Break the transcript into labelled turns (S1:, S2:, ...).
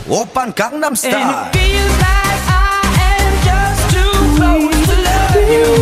S1: 오빤 강남스타일.
S2: And it feels like I am just too close to love you.